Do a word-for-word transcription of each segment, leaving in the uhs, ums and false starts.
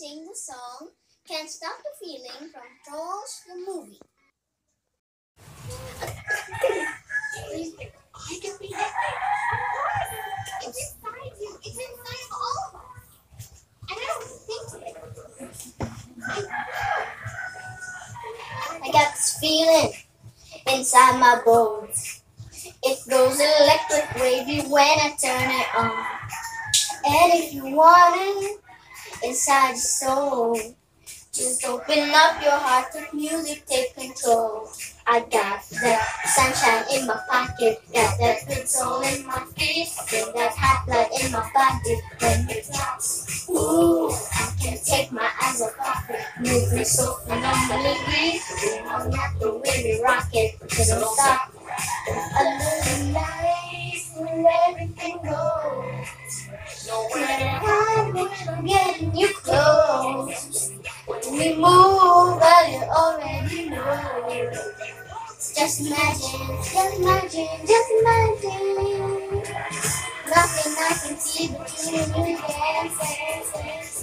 sing the song Can't Stop the Feeling from Trolls the Movie. I can be happy. It's inside you. It's inside of all of us. And I don't think it. I got this feeling inside my bones. It goes electric wavy when I turn it on. And if you want it inside your soul, just open up your heart, let music take control. I got that sunshine in my pocket, got that good soul in my feet, feel that hot blood in my body when it drops. Ooh, I can't take my eyes off it, moving so phenomenally. You know not the way we rock it, so don't stop. A little light where everything goes. Nowhere I'm getting you close. When we move, well, you already know. Just imagine, just imagine, just imagine. Nothing I can see but you and you dance, dance, dance.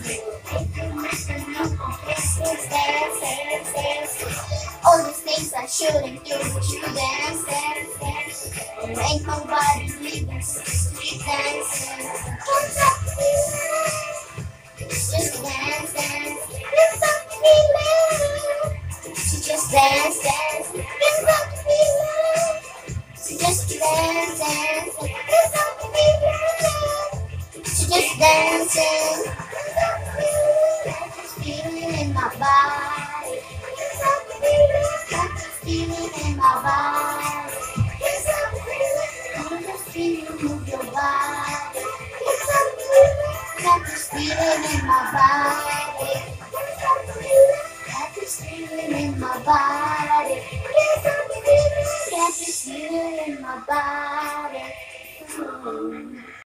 Dance, dance, dance. All these things I shouldn't do, but you dance, dance, dance. And ain't nobody leaving, street dancing. What's up, feeling? Just dance, dance. What's up, feeling? So just dance, dance. What's up, feeling? So just dance, dance. What's up, feeling? So just dancing. What's up, feeling? I just feeling in my body. What's up, feeling? I just feeling in my body. What's up, feeling? I just feel you move your body. What's up, feeling? I just feeling in my body. What's up, feeling? I just feeling in my body. What's up, feeling? I just feeling in my body. Mm.